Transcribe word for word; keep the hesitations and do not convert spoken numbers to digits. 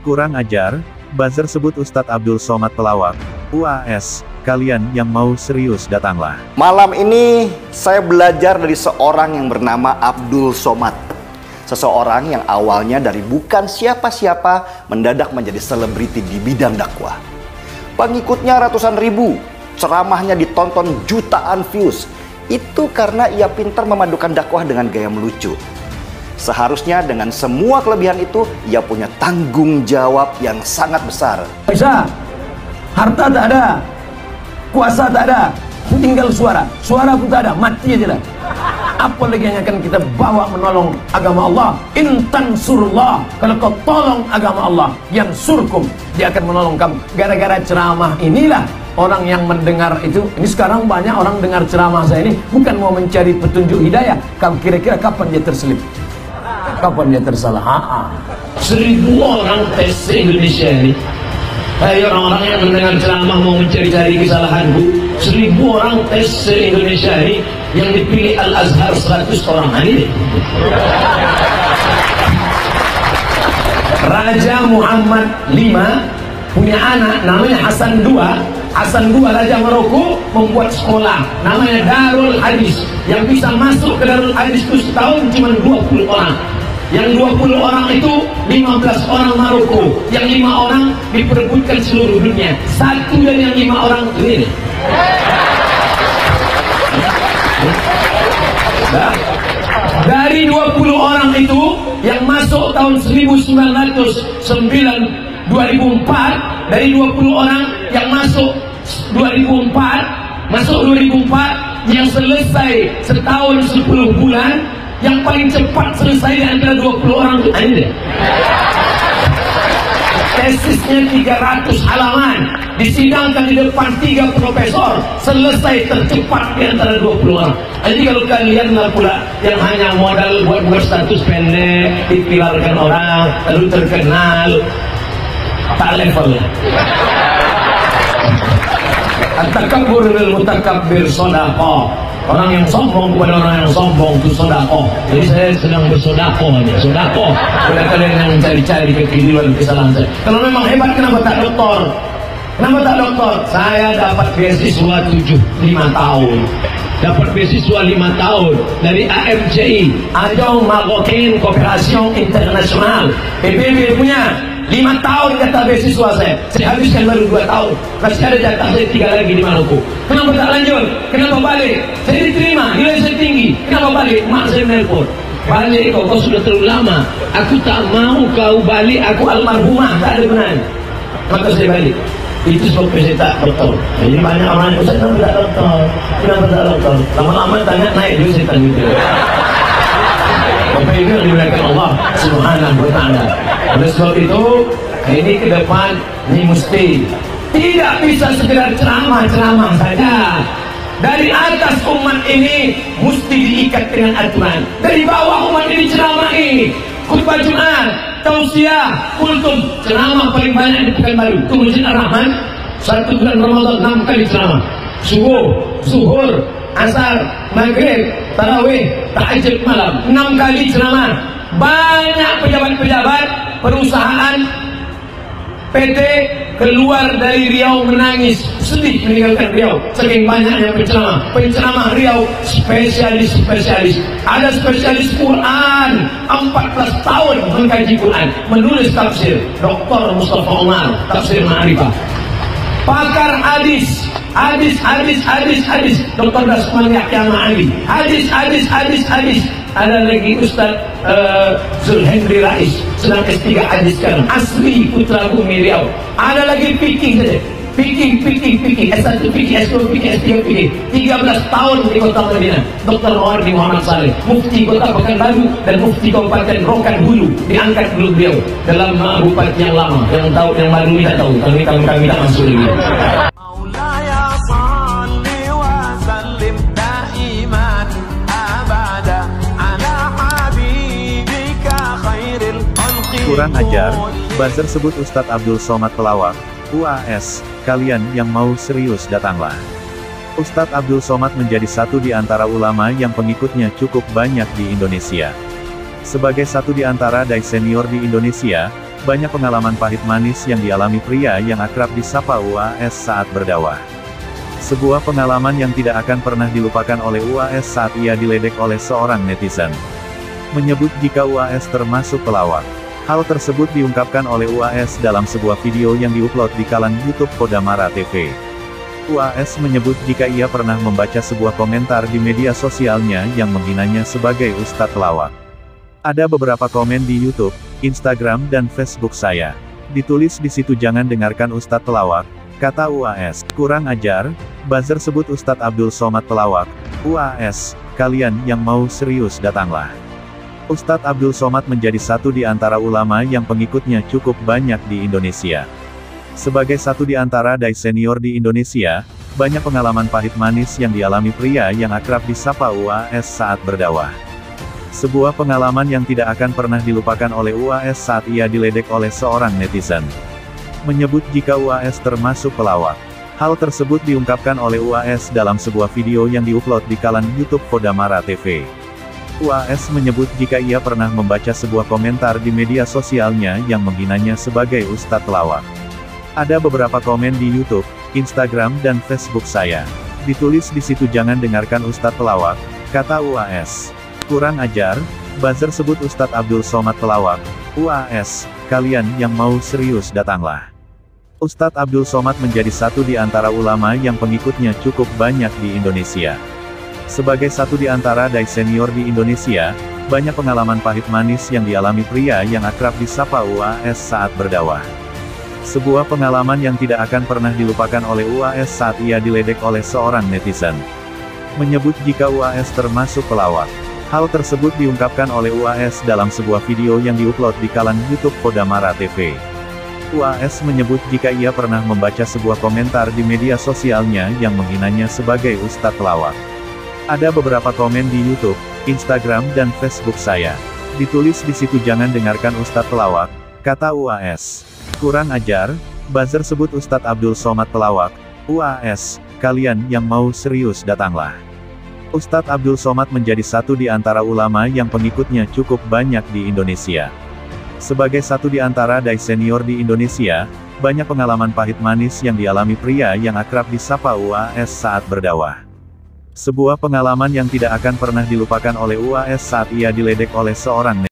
Kurang ajar, buzzer sebut Ustadz Abdul Somad pelawak. U A S, kalian yang mau serius datanglah. Malam ini saya belajar dari seorang yang bernama Abdul Somad. Seseorang yang awalnya dari bukan siapa-siapa mendadak menjadi selebriti di bidang dakwah. Pengikutnya ratusan ribu, ceramahnya ditonton jutaan views. Itu karena ia pintar memadukan dakwah dengan gaya melucu. Seharusnya dengan semua kelebihan itu, ia punya tanggung jawab yang sangat besar. Bisa, harta tak ada, kuasa tak ada, tinggal suara. Suara pun tak ada, mati aja lah. Apa lagi yang akan kita bawa menolong agama Allah? Intan surullah, kalau kau tolong agama Allah, yang surkum, dia akan menolong kamu. Gara-gara ceramah inilah orang yang mendengar itu, ini sekarang banyak orang dengar ceramah saya ini bukan mau mencari petunjuk hidayah. Kamu kira-kira kapan dia terselip? Kapan dia tersalah? Ha-ha. Seribu orang tes Indonesia ini. Hai orang-orang yang mendengar ceramah mau mencari-cari kesalahanku. Seribu orang tes Indonesia ini yang dipilih Al-Azhar seratus orang ini. Raja Muhammad lima punya anak namanya Hasan dua. Hasan dua Raja Maroko membuat sekolah namanya Darul Hadis. Yang bisa masuk ke Darul Hadis itu setahun cuma dua puluh orang. Yang dua puluh orang itu lima belas orang Maroko, yang lima orang diperebutkan seluruh dunia. Satu dari yang lima orang ini. Nah, dari dua puluh orang itu yang masuk tahun seribu sembilan ratus sembilan dua ribu empat, dari dua puluh orang yang masuk dua ribu empat, masuk dua ribu empat, yang selesai setahun sepuluh bulan, yang paling cepat selesai di antara dua puluh orang itu ini. Tesisnya tiga ratus halaman, disidangkan di depan tiga profesor, selesai tercepat di antara dua puluh orang. Jadi kalau kalian lah pula yang hanya modal buat buat status pendek, dipilarkan orang, lalu terkenal, tak levelnya. At-takabbur lil mutakabbir shadaqah. Orang yang sombong kepada orang yang sombong itu sedekah. Jadi saya sedang bersedekah nih, sedekah. Bila kalian yang mencari-cari kekeliruan kesalahan saya. Kalau memang hebat, kenapa tak doktor? Kenapa tak doktor? Saya dapat beasiswa tujuh lima tahun. Dapat beasiswa lima tahun dari A M C I, Agence Marocaine Coopération Internationale. P B B punya. Lima tahun kata beasiswa saya, saya habiskan baru dua tahun. Masih ada jatah saya tiga lagi di Maroko. Kenapa tak lanjut? Kenapa balik? Saya diterima, nilai saya tinggi. Kenapa balik? Mak saya menelpon. Balik kau, kau sudah terlalu lama. Aku tak mau kau balik, aku almarhumah, tak ada benar. Maka saya balik. Itu sebabnya saya tak doktor. Jadi banyak orang yang Ustaz, kenapa tak doktor? Kenapa tak doktor? Lama-lama tanya naik dulu saya tanya gitu. Bapak ini yang dimuliakan Allah Subhanahu wa ta'ala. Oleh sebab itu, ini ke depan ini mesti tidak bisa sekedar ceramah-ceramah saja. Dari atas umat ini mesti diikat dengan aturan. Dari bawah umat ini ceramahi. Khutbah Jumat, tausiah, kultum, ceramah paling banyak di Pekanbaru. Itu Masjid Ar-Rahman, satu bulan Ramadan enam kali ceramah. Subuh, zuhur, asar, maghrib, tarawih, tahajud malam, enam kali ceramah. Banyak pejabat-pejabat perusahaan P T keluar dari Riau menangis, sedih meninggalkan Riau saking banyaknya penceramah. Penceramah Riau spesialis-spesialis. Ada spesialis Quran, empat belas tahun mengkaji Quran, menulis tafsir. Doktor Mustafa Umar, tafsir Ma'rifah. Pakar hadis, hadis, hadis, hadis, hadis. Doktor Dasman Yahya Ma'ali, hadis, hadis, hadis, hadis. Ada lagi Ustaz uh, Zulhendri Rais, sedang S tiga hadis sekarang, asli putra bumi Riau. Ada lagi fikih saja, fikih, fikih, fikih, S satu fikih, S dua fikih, S tiga fikih. tiga belas tahun di kota Madinah. Doktor Mawardi Muhammad Saleh, mufti kota Pekanbaru dan mufti Kabupaten Rokan Hulu, diangkat dulu beliau dalam uh, bupati yang lama. Yang tahu, yang baru tidak tahu, kami kami kami tak masuk lagi. Kurang ajar, buzzer sebut Ustadz Abdul Somad pelawak. U A S, kalian yang mau serius datanglah. Ustadz Abdul Somad menjadi satu di antara ulama yang pengikutnya cukup banyak di Indonesia. Sebagai satu di antara dai senior di Indonesia, banyak pengalaman pahit manis yang dialami pria yang akrab disapa U A S saat berdakwah. Sebuah pengalaman yang tidak akan pernah dilupakan oleh U A S saat ia diledek oleh seorang netizen. Menyebut jika U A S termasuk pelawak. Hal tersebut diungkapkan oleh U A S dalam sebuah video yang diupload di kanal YouTube Kodamara T V. U A S menyebut jika ia pernah membaca sebuah komentar di media sosialnya yang menghinanya sebagai ustadz pelawak. Ada beberapa komen di YouTube, Instagram dan Facebook saya. Ditulis di situ, jangan dengarkan ustadz pelawak, kata U A S. Kurang ajar, buzzer sebut Ustadz Abdul Somad pelawak. U A S, kalian yang mau serius datanglah. Ustadz Abdul Somad menjadi satu di antara ulama yang pengikutnya cukup banyak di Indonesia. Sebagai satu di antara dai senior di Indonesia, banyak pengalaman pahit manis yang dialami pria yang akrab disapa U A S saat berdakwah. Sebuah pengalaman yang tidak akan pernah dilupakan oleh U A S saat ia diledek oleh seorang netizen. Menyebut jika U A S termasuk pelawak. Hal tersebut diungkapkan oleh U A S dalam sebuah video yang diupload di kanal YouTube Kodamara T V. U A S menyebut jika ia pernah membaca sebuah komentar di media sosialnya yang menghinanya sebagai ustadz pelawak. Ada beberapa komen di YouTube, Instagram dan Facebook saya. Ditulis di situ, jangan dengarkan ustadz pelawak, kata U A S. Kurang ajar, buzzer sebut Ustadz Abdul Somad pelawak. U A S, kalian yang mau serius datanglah. Ustadz Abdul Somad menjadi satu di antara ulama yang pengikutnya cukup banyak di Indonesia. Sebagai satu di antara dai senior di Indonesia, banyak pengalaman pahit manis yang dialami pria yang akrab disapa U A S saat berdakwah. Sebuah pengalaman yang tidak akan pernah dilupakan oleh U A S saat ia diledek oleh seorang netizen. Menyebut jika U A S termasuk pelawak. Hal tersebut diungkapkan oleh U A S dalam sebuah video yang diupload di kanal YouTube Kodamara T V. U A S menyebut jika ia pernah membaca sebuah komentar di media sosialnya yang menghinanya sebagai ustadz pelawak. Ada beberapa komen di YouTube, Instagram dan Facebook saya. Ditulis di situ, jangan dengarkan ustadz pelawak, kata U A S. Kurang ajar, buzzer sebut Ustadz Abdul Somad pelawak. U A S, kalian yang mau serius datanglah. Ustadz Abdul Somad menjadi satu di antara ulama yang pengikutnya cukup banyak di Indonesia. Sebagai satu di antara dai senior di Indonesia, banyak pengalaman pahit manis yang dialami pria yang akrab disapa U A S saat berdakwah. Sebuah pengalaman yang tidak akan pernah dilupakan oleh U A S saat ia diledek oleh seorang netizen.